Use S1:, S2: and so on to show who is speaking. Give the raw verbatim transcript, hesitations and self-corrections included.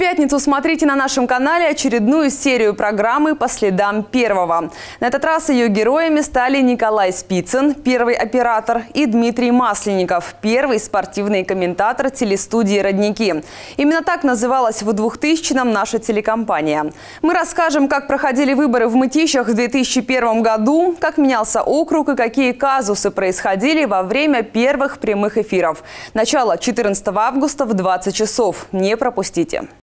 S1: пятницу смотрите на нашем канале очередную серию программы «По следам первого». На этот раз ее героями стали Николай Спицын, первый оператор, и Дмитрий Масленников, первый спортивный комментатор телестудии «Родники». Именно так называлась в двухтысячном наша телекомпания. Мы расскажем, как проходили выборы в Мытищах в две тысячи первом году, как менялся округ и какие казусы происходили во время первых прямых эфиров. Начало четырнадцатого августа в двадцать часов. Не пропустите.